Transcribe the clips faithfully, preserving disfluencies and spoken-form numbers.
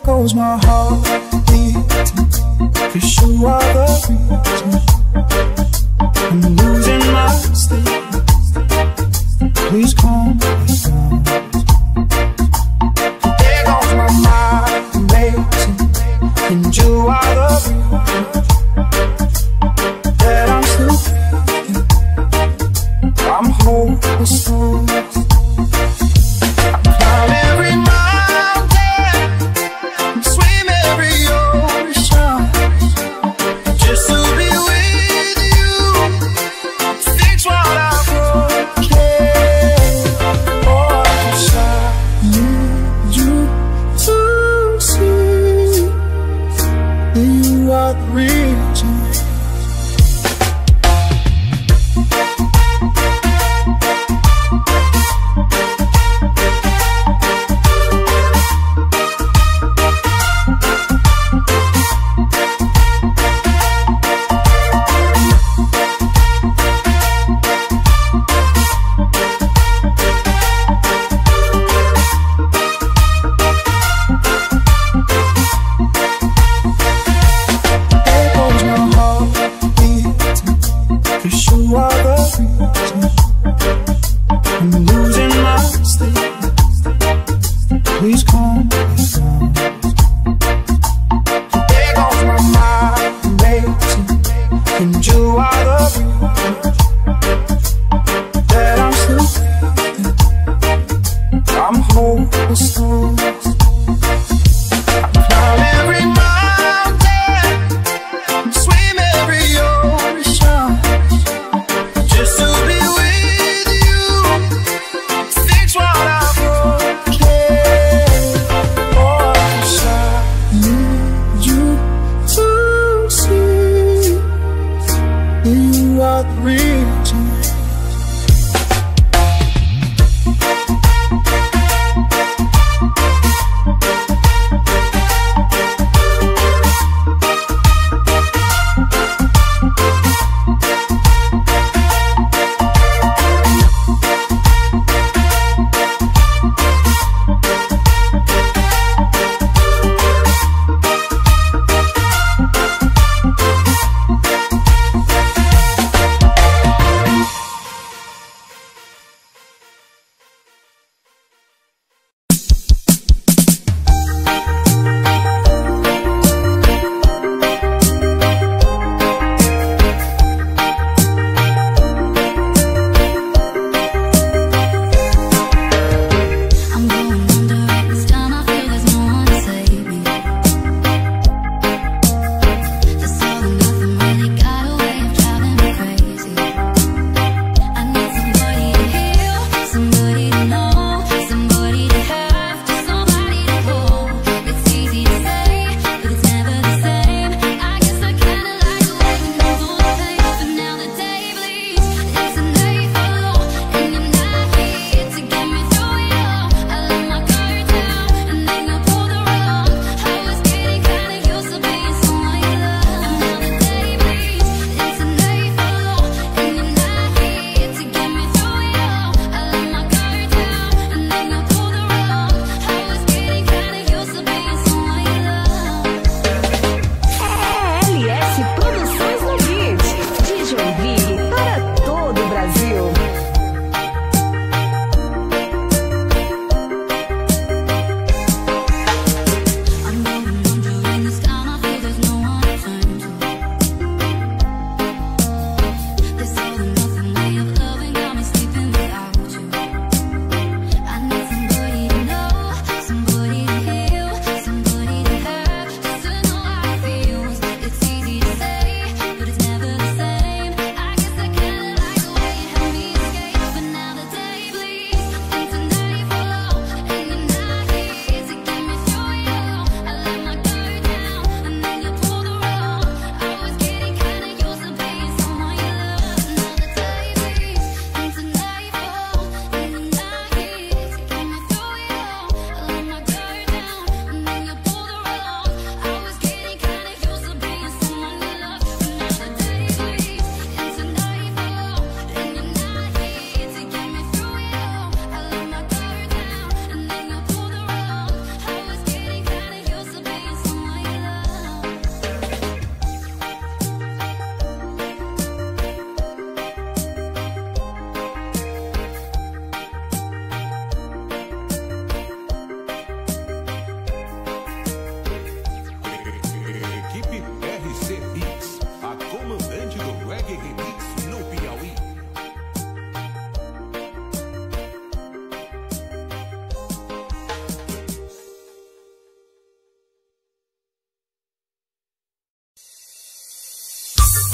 goes my heart beating, 'cause you are the reason I'm losing my sleep. Please calm me down. There goes my mind racing, and you are the reason that I'm still breathing. I'm hopeless.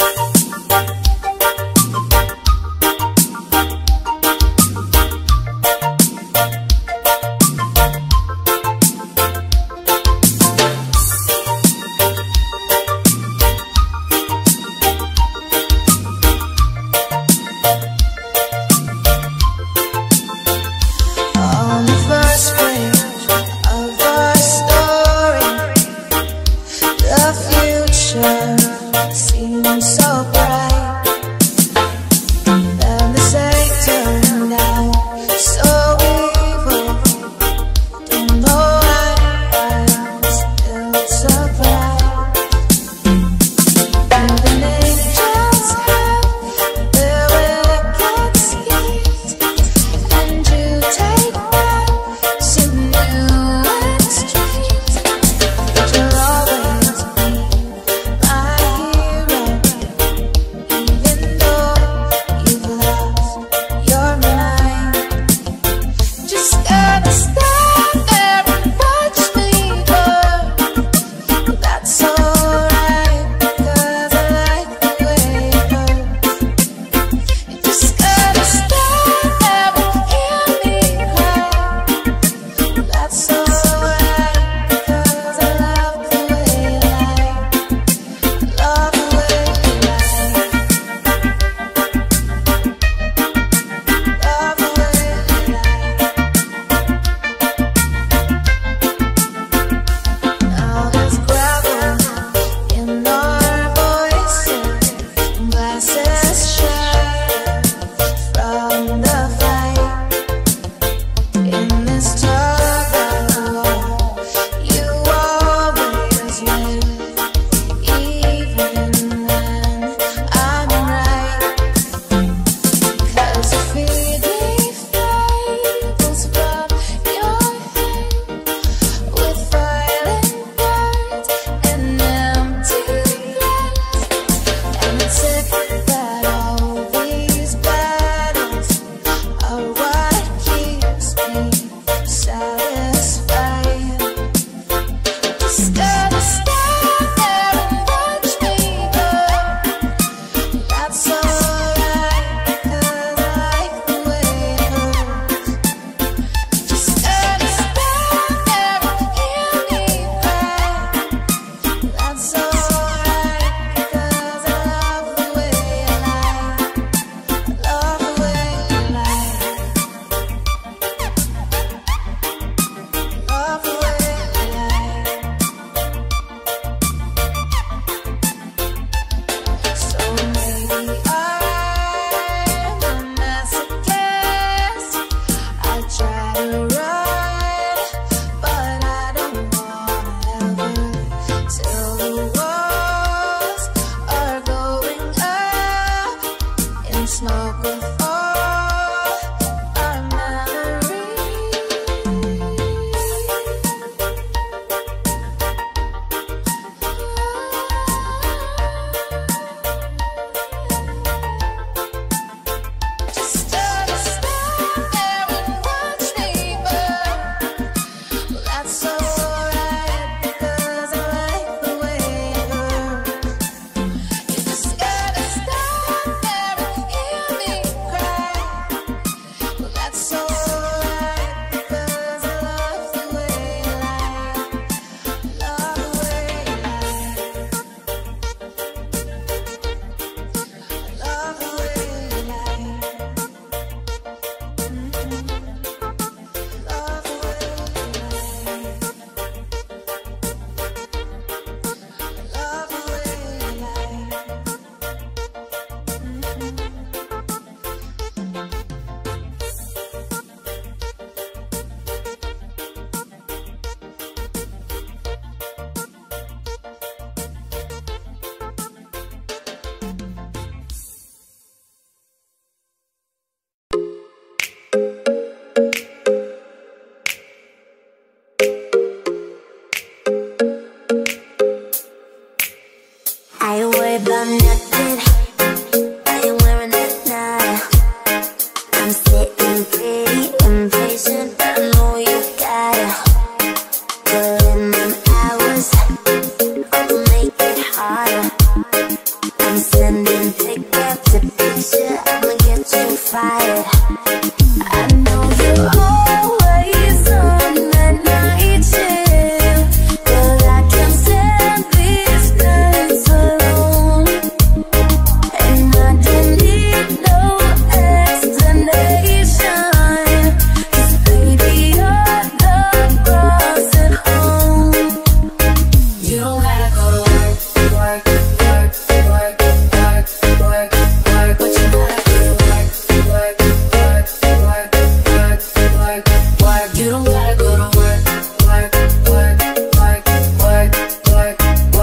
I'm sending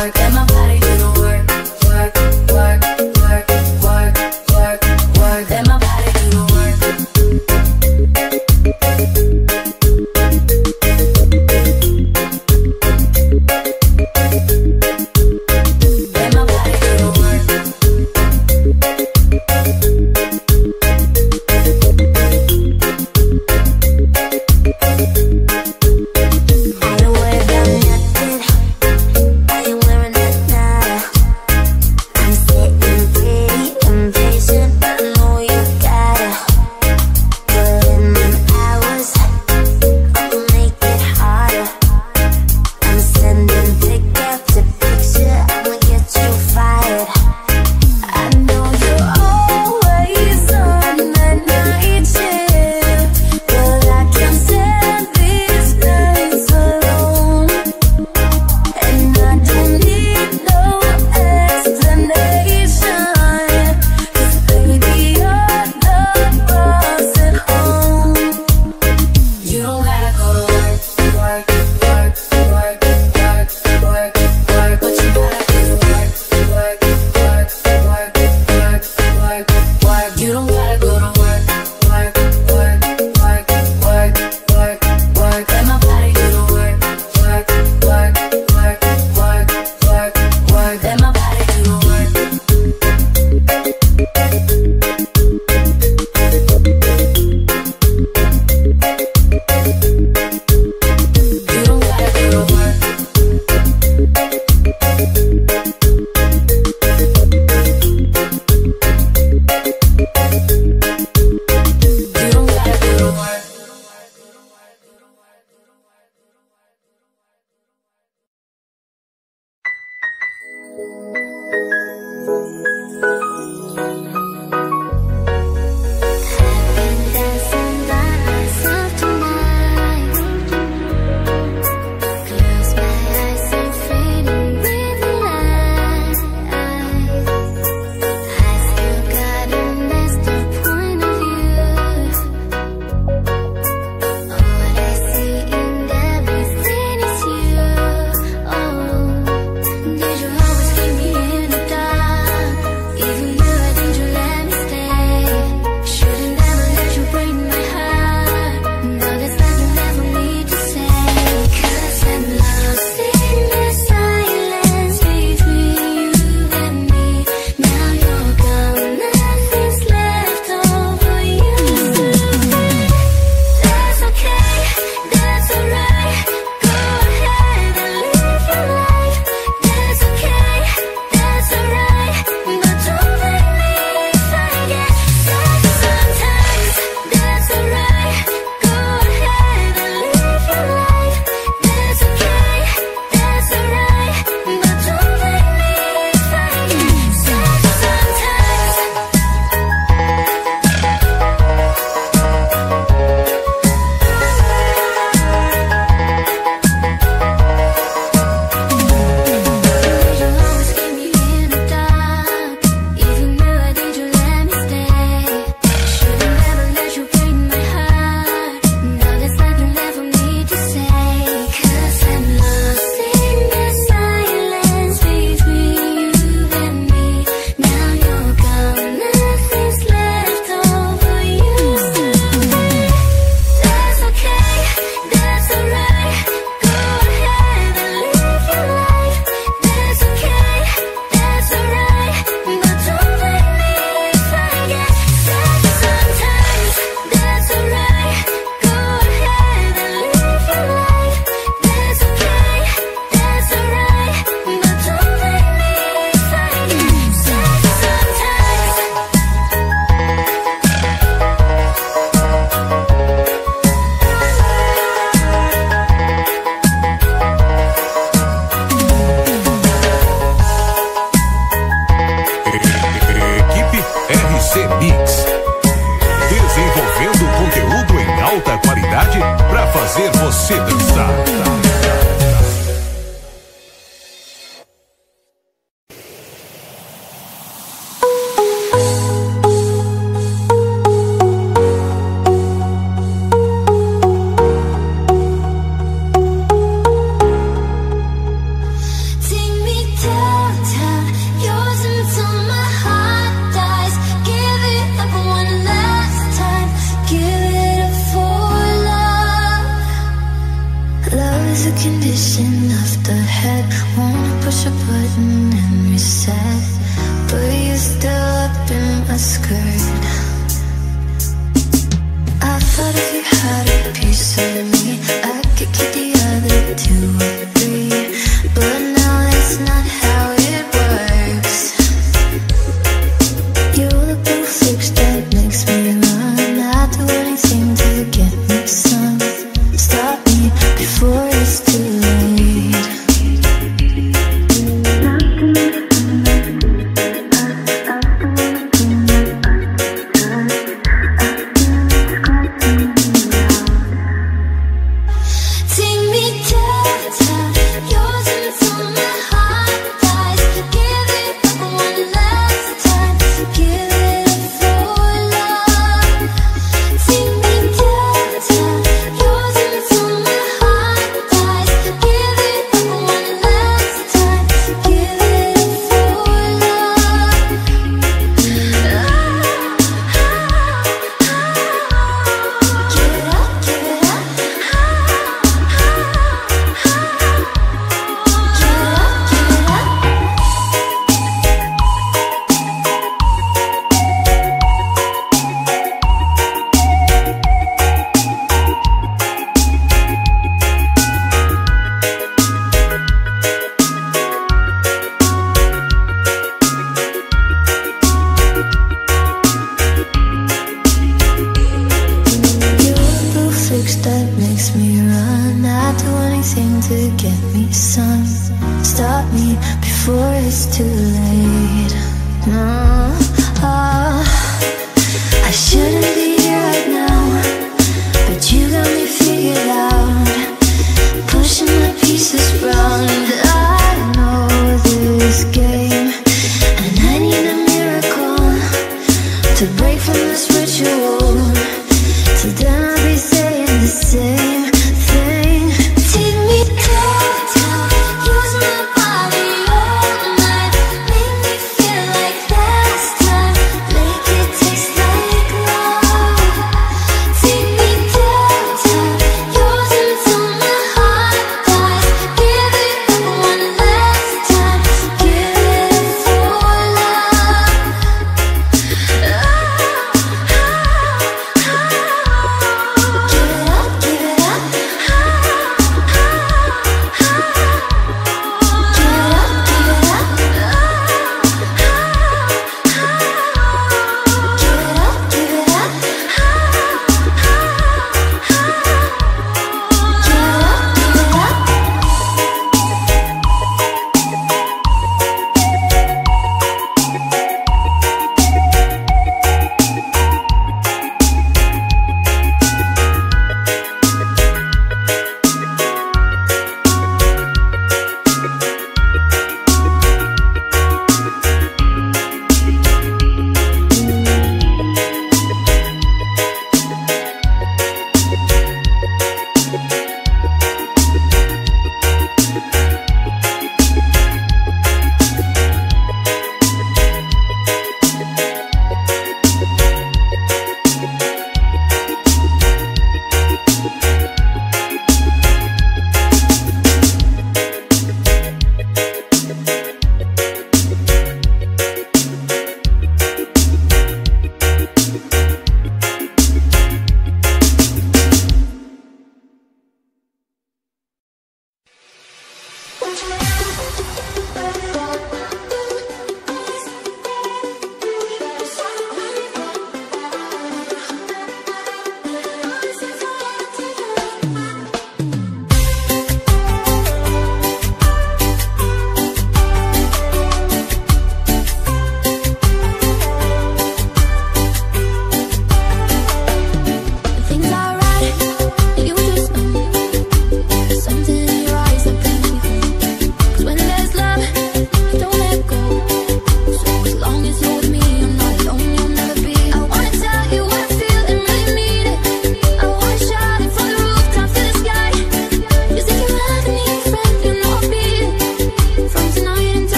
work. Let my body do the work. Work, work, work, work, work, work. Let my body do the work. Let my body do the work. Did you always keep me broken and reset, but you're still up in my skirt. I thought if you had a piece of me, I could keep the other two or three, but now that's not how it works. You're the blue fix that makes me run. I'd do anything to get me some. Stop me before it's too late. Take me down, down, yours into my heart dies. Give it up one last time, give it up for love. Take me down, down, yours into my heart dies. Give it up one last time, give it up for love. Get up, get up. You're a blue fix that makes me run. I'd do anything to get me some. Stop me before it's too late. No, oh, I shouldn't be here right now, but you got me figured out. Pushing my pieces round. I know this game, and I need a miracle to break from this ritual. So then I'll be saying the same thing. Take me down, down, use my body all night. Make me feel like last time, make it taste like love. Take me down, down, yours into my heart dies. Give it up one last time, give it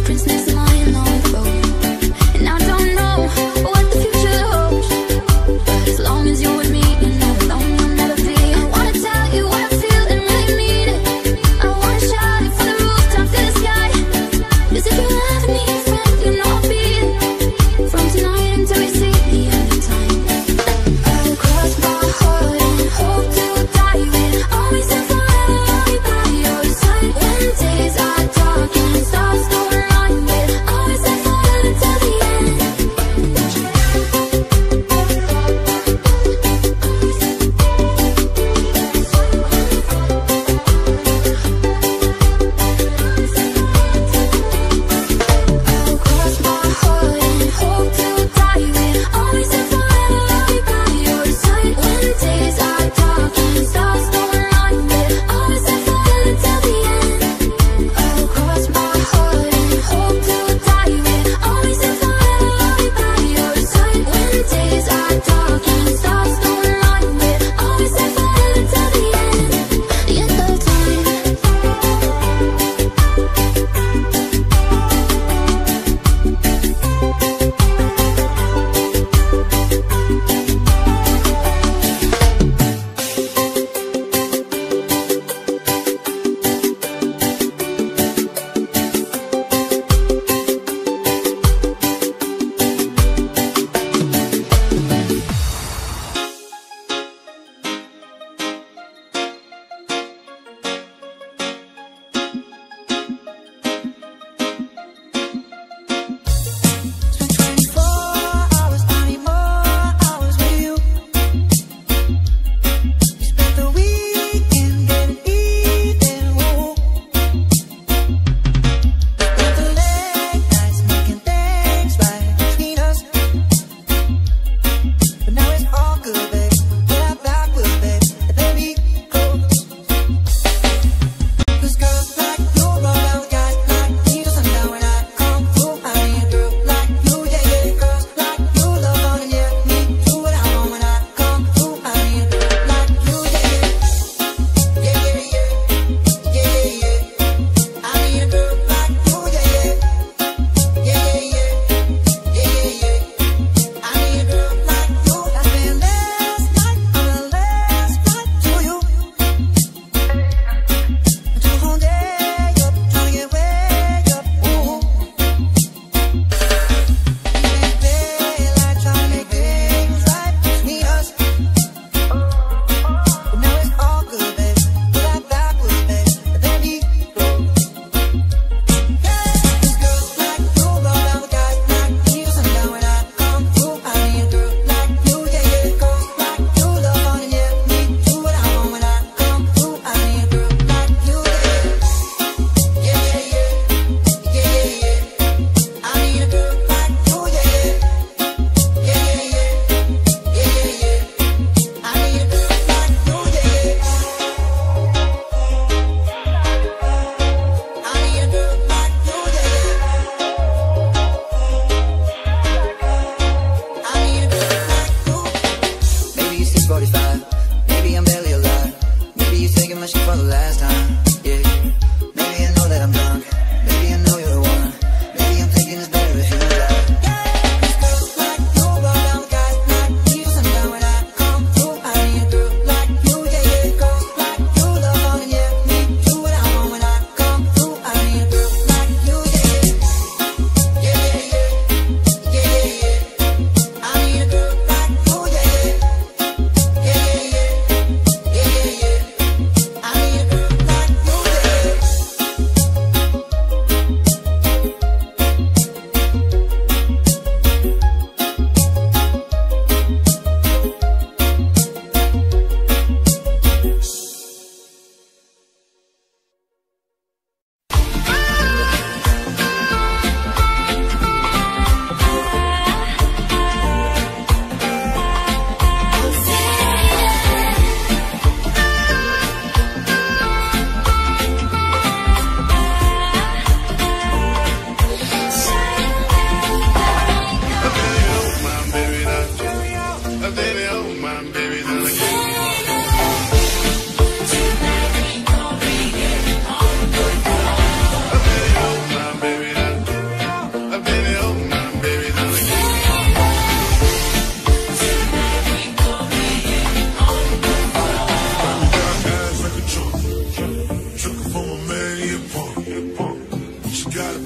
next to mine on the road. And I don't know what the future holds, but as long as you're with me, you know alone you'll never be. I wanna tell you what I feel and really mean it. I wanna shout it from the rooftop to the sky. 'Cause if you ever need a friend, you know I'll be it. From tonight until we see the end of time. I'll cross my heart and hope to die with. Always and forever I'll be by your side. When days are dark and stars don't align with. I'll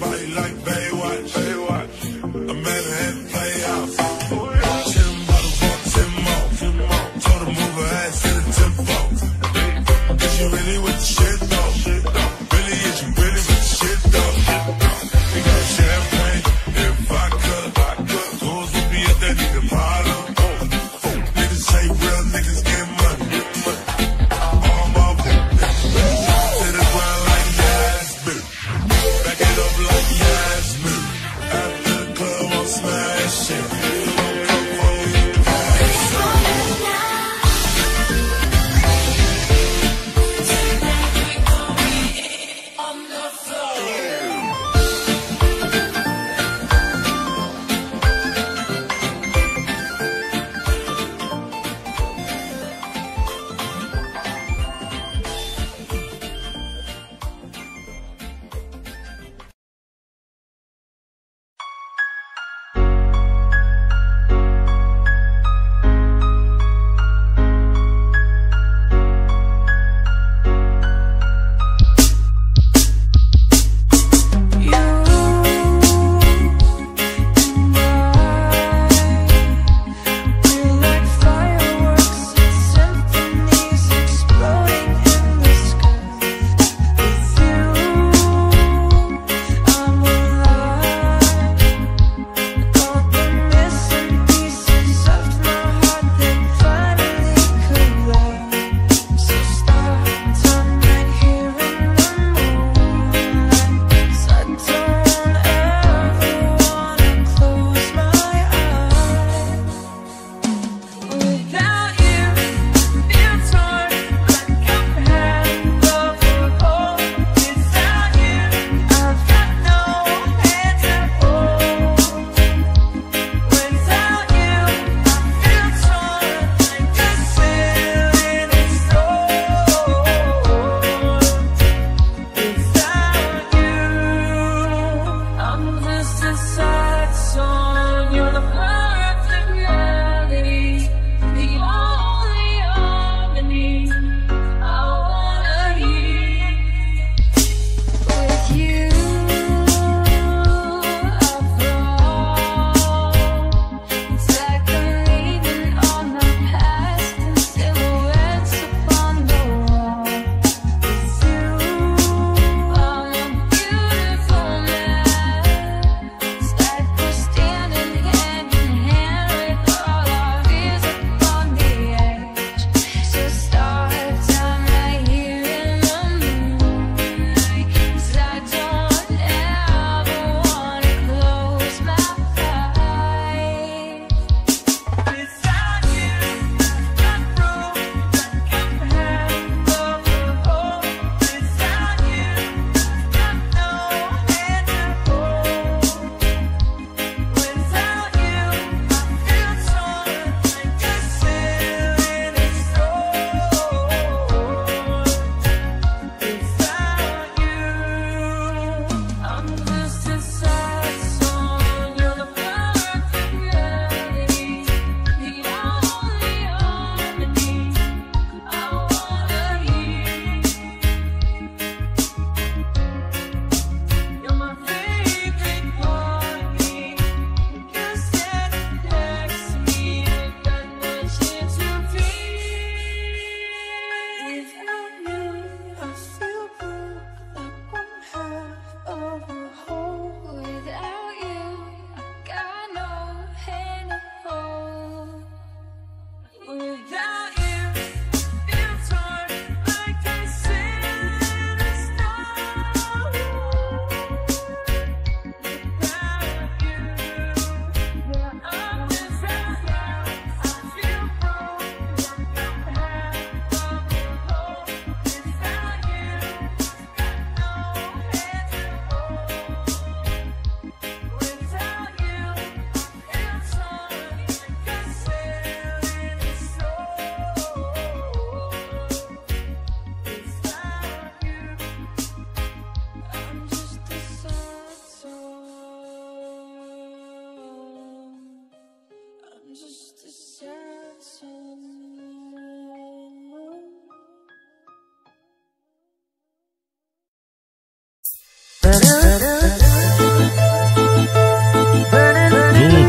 body like Baywatch. Baywatch. I met her at the playhouse. Ten bottles on ten more. Told her move her ass to the tempo. Is you really with the shit though? Really, is you really with the shit though? We got champagne and vodka. Those would be at that nigga bottom. Niggas say real niggas get money. All my niggas to the ground like Yasmin. Back it up like Yasmin. After the club, I'll smash.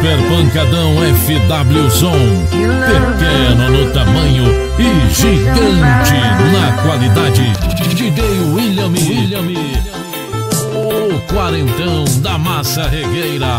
Super Pancadão F W Som, pequeno no tamanho e gigante na qualidade. D J William, William, o quarentão da massa regueira.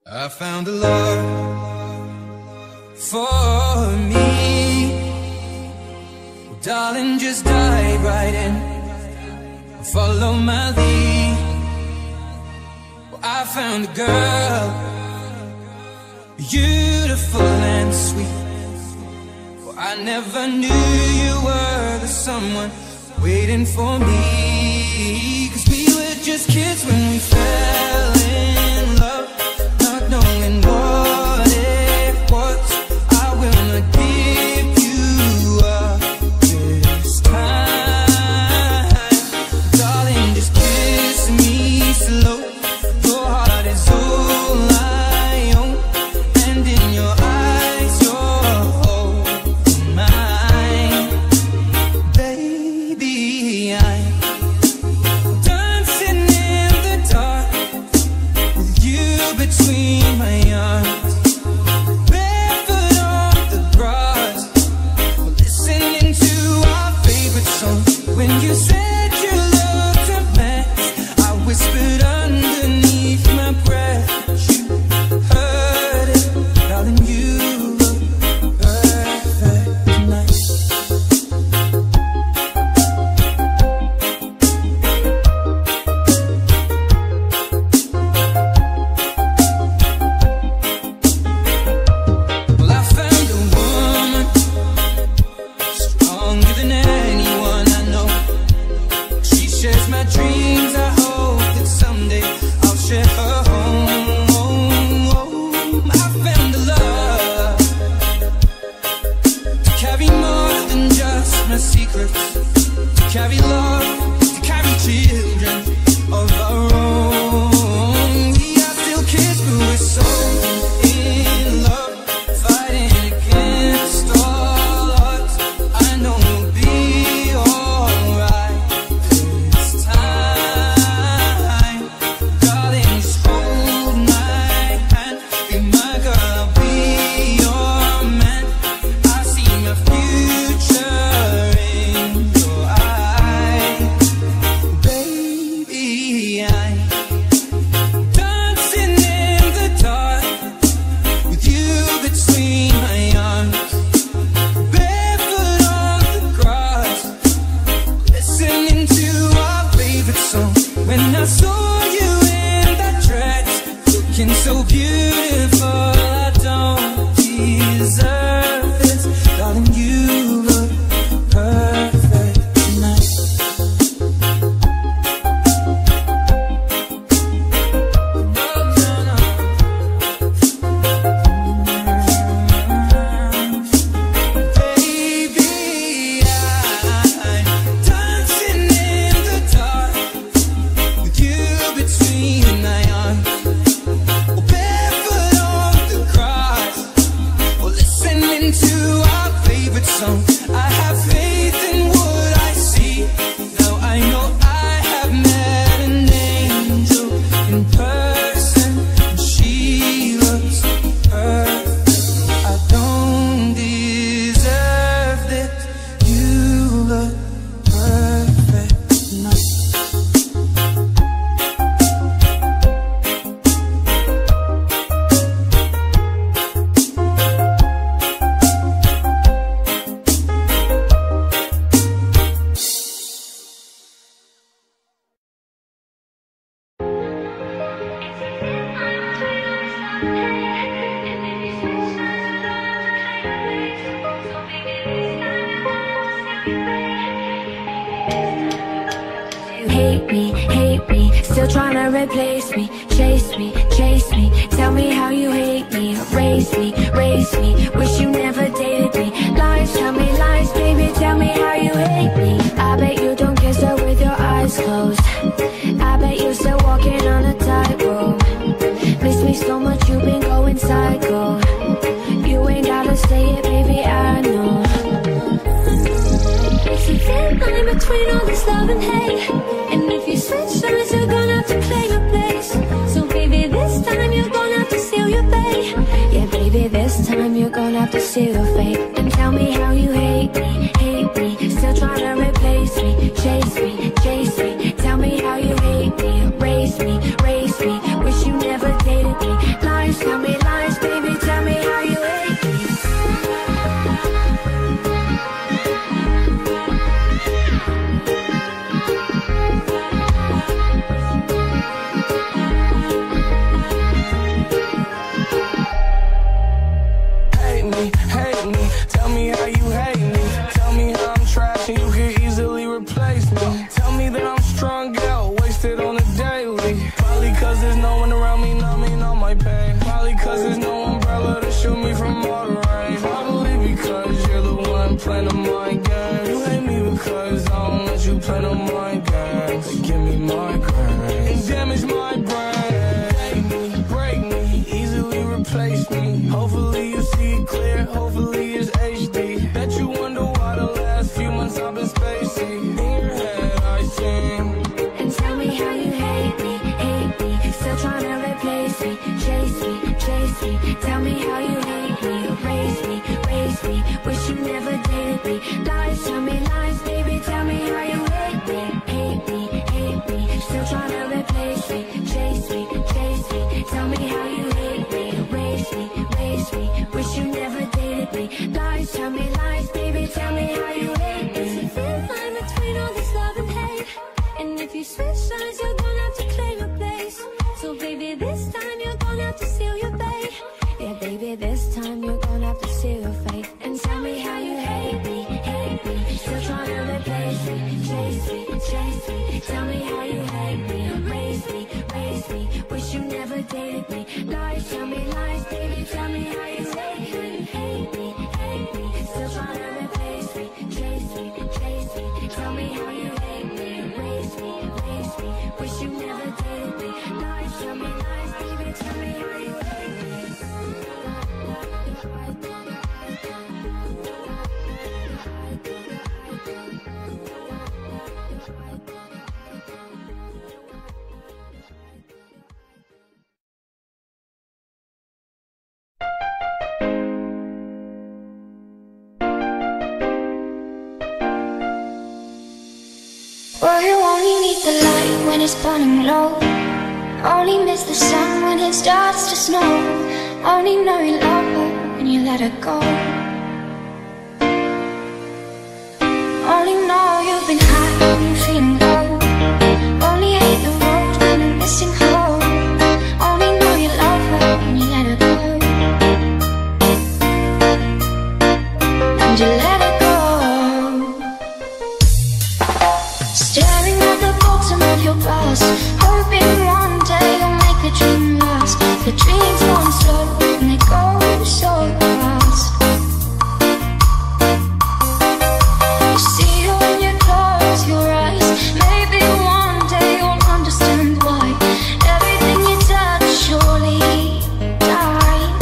I found a love for me. Well, darling, just dive right in, follow my lead. Well, I found a girl, beautiful and sweet. Well, I never knew you were the someone waiting for me. Cause we were just kids when we fell in love, not knowing what it was. I will not give you up this time. Darling, just kiss me slow. Your heart is all I own, and in your eyes you're holding mine. Baby, I'm dancing in the dark with you between my arms, barefoot on the grass, listening to our favorite song. When you said you looked a mess, I whispered underneath my breath. You heard it, darling, you look perfect tonight. Well, I found a woman stronger than anyone I know. She shares my dreams. I hope that someday I'll share her home. I found a love to carry more than just my secrets, to carry love, to carry children of our own. We are still kids, but we're so in love, fighting against all odds. I know we'll be alright this time. Darling, just hold my hand, be my girl, I'll be your man. I see my future in your eyes. Baby, I'm dancing in the dark with you between my arms, barefoot on the grass, listening to our favorite song. When I saw you in that dress, looking so beautiful, I don't deserve this. Darling, you look perfect tonight. Baby, I'm dancing in the dark with you between my arms, barefoot on the grass, listening to our favorite song. I have faith in what I see. Now I know I have met an angel in person, and she looks perfect. I don't deserve this. You look perfect tonight. Hate me, hate me, still trying to replace me. Chase me, chase me, tell me how you hate me. Raise me, raise me, wish you never dated me. Lies, tell me lies, baby, tell me how you hate me. I bet you don't kiss her with your eyes closed. I bet you're still walking on a tightrope. Miss me so much, you've been going psycho. You ain't gotta say it, baby, I know. It's a thin line between all this love and hate, and if you switch sides, you're gonna have to play your place. So baby, this time you're gonna have to seal your fate. Yeah, baby, this time you're gonna have to seal your fate. And tell me how you hate me, hate me, still trying to replace me. Chase me, chase me, tell me how you hate me. Raise me, raise me, wish you never dated me. Lies, me. Tell me that I'm strung out, wasted on a daily. Probably cause there's no one around me numbing all my pain. Probably cause there's no umbrella to shield me from all the rain. Probably because you're the one playing on my game. You hate me because I don't let you play on my games. Give me my grain and damage my brain. Hate me, break me, easily replace me. Hopefully you see it clear, hopefully it's H D. Bet you wonder why the last few months I've been spacey. In your head I sing. And tell me how you hate me, hate me. Still trying to replace me, chase me, chase me. Tell me how you hate me, erase me, erase me. Wish you never did me. Lies, tell me lies, baby. Tell me how you hate me, hate me, hate me. Still trying to replace me, chase me, chase me. Tell me how you hate me, erase me, erase me. Wish you never did me. Lies, tell me lies, baby. Tell me how you hate me. It's a thin line between all this love and hate. And if you switch sides, you're gonna have to claim your place. So baby, this time you're gonna have to seal your fate. Yeah, baby, this time you're gonna have to seal your fate. And tell me how you hate me, hate me. Still trying to replace me, chase me, chase me. Tell me how you hate me, erase me, erase me. Wish you never dated me. Lies, tell me lies, baby. Tell me how you hate me, hate me, hate me. Still trying to replace me, chase me, chase me. Tell me how you hate me, erase me, erase me. Wish you never dated me. Lies, tell me lies, baby. Tell me how you hate me. Well, you only need the light when it's burning low. Only miss the sun when it starts to snow. Only know you love her when you let her go. Only know you've been high when you're feeling low. Only hate the road when you're missing home. Only know you love her when you let her go. And you let her go. Staring at the bottom of your glass, hoping one day you'll make the dream last. The dreams gone slow and they go so fast. You see her when you close your eyes. Maybe one day you'll understand why everything you touch surely dies.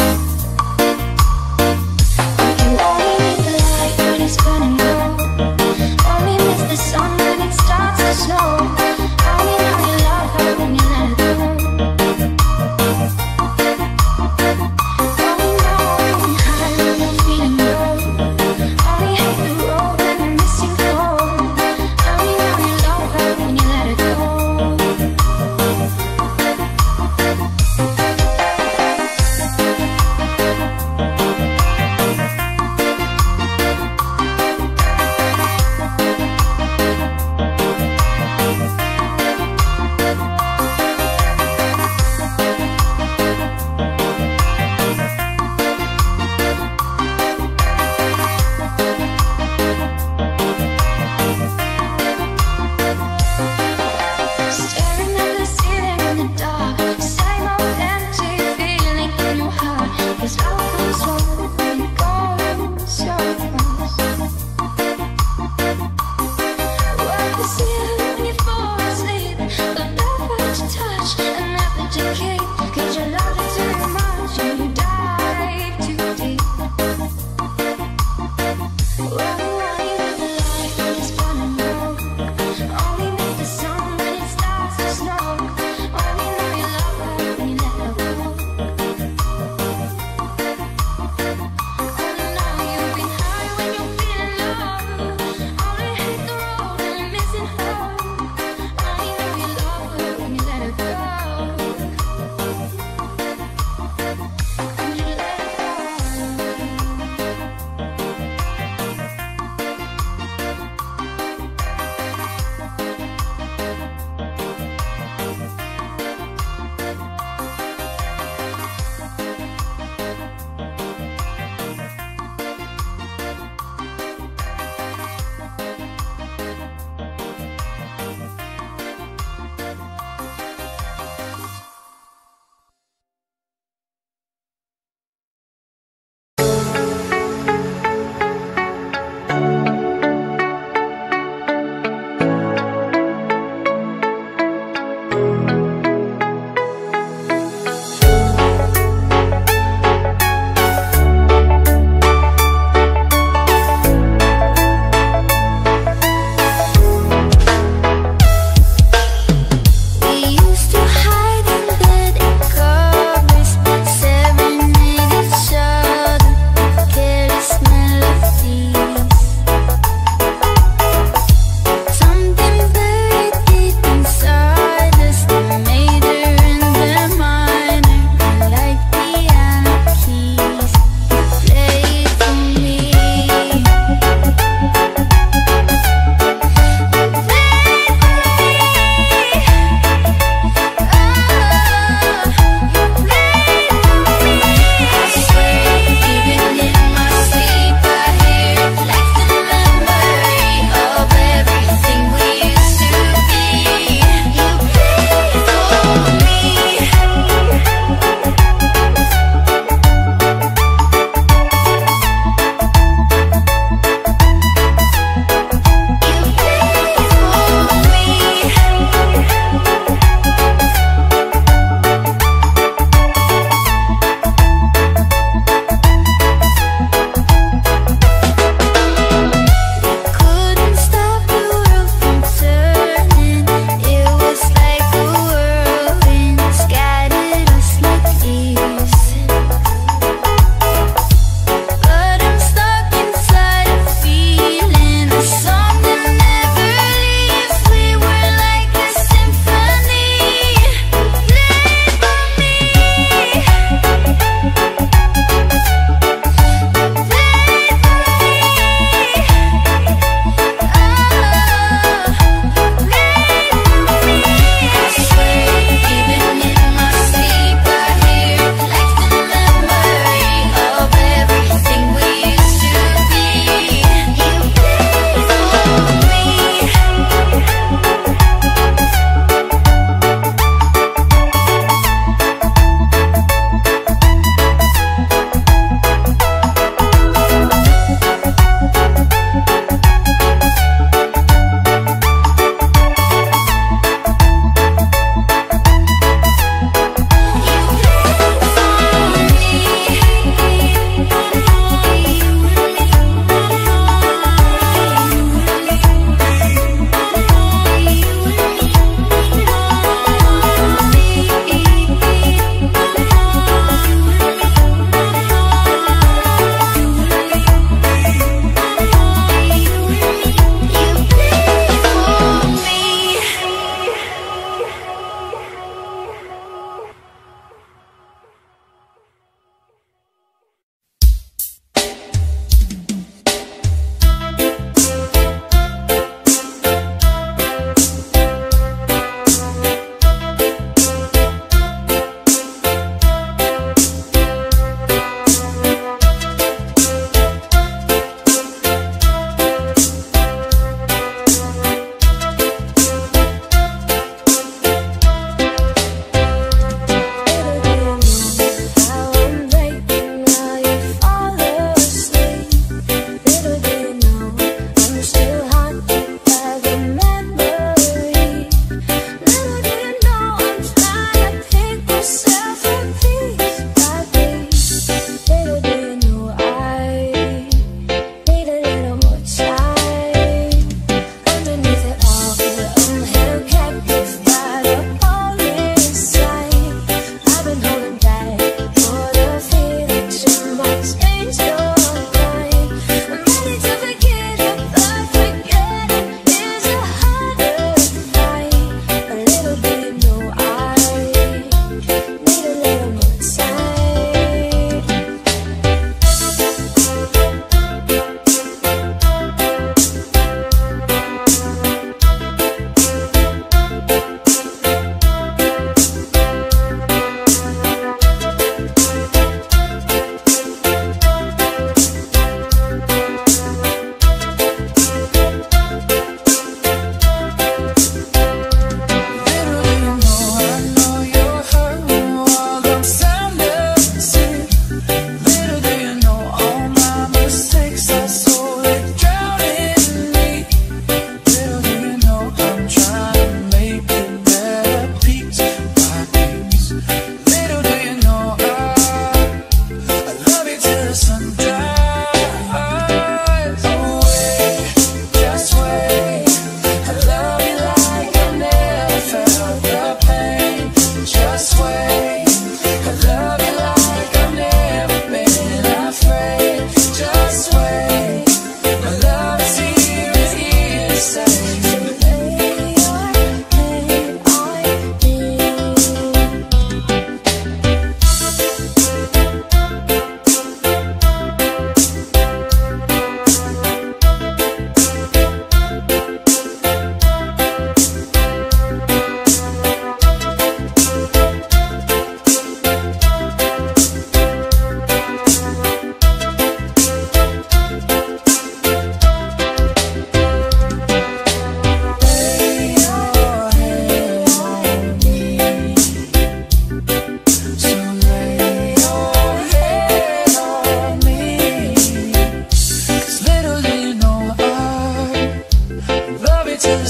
You only need the light when it's burning low. Only miss the sun when it starts to snow. Only know you love her when you let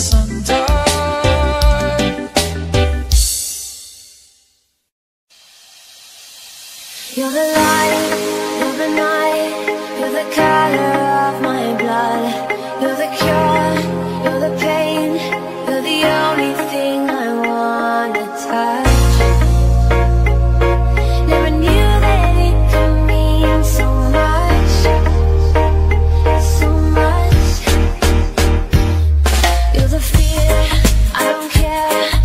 undone. You're the light, you're the night, you're the color of my blood. You're the cure, you're the pain, you're the only thing I wanna touch. Never knew that it could mean so much, so much. You're the fear, I don't care.